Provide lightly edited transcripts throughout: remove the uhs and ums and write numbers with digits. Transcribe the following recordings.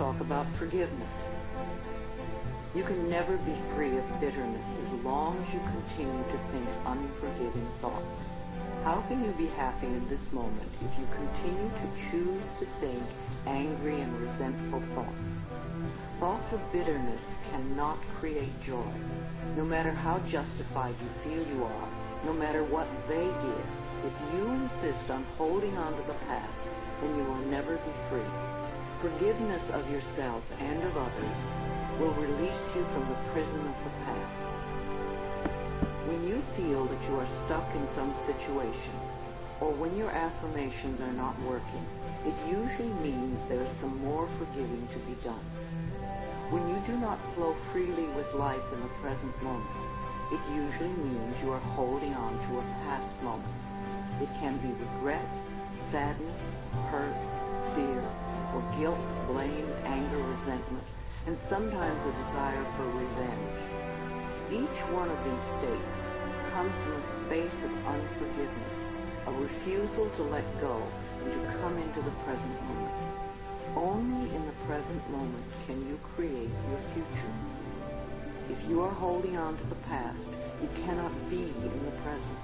talk about forgiveness. You can never be free of bitterness as long as you continue to think unforgiving thoughts. How can you be happy in this moment if you continue to choose to think angry and resentful thoughts? Thoughts of bitterness cannot create joy. No matter how justified you feel you are, no matter what they did, if you insist on holding on to the past, then you will never be free. Forgiveness of yourself and of others will release you from the prison of the past. When you feel that you are stuck in some situation, or when your affirmations are not working, it usually means there is some more forgiving to be done. When you do not flow freely with life in the present moment, it usually means you are holding on to a past moment. It can be regret, sadness, hurt, fear, or guilt, blame, anger, resentment, and sometimes a desire for revenge. Each one of these states comes from a space of unforgiveness, a refusal to let go and to come into the present moment. Only in the present moment can you create your future. If you are holding on to the past, you cannot be in the present.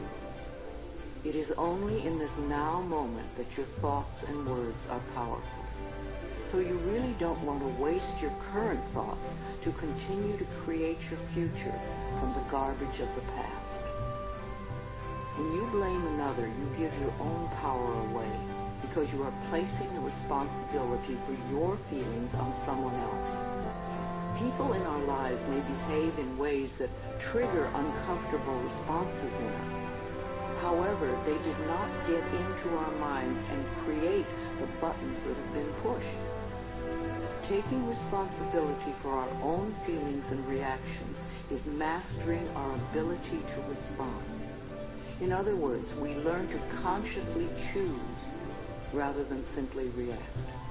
It is only in this now moment that your thoughts and words are powerful. So you really don't want to waste your current thoughts to continue to create your future from the garbage of the past. When you blame another, you give your own power away because you are placing the responsibility for your feelings on someone else. People in our lives may behave in ways that trigger uncomfortable responses in us. However, they did not get into our minds and create the buttons that have been pushed. Taking responsibility for our own feelings and reactions is mastering our ability to respond. In other words, we learn to consciously choose rather than simply react.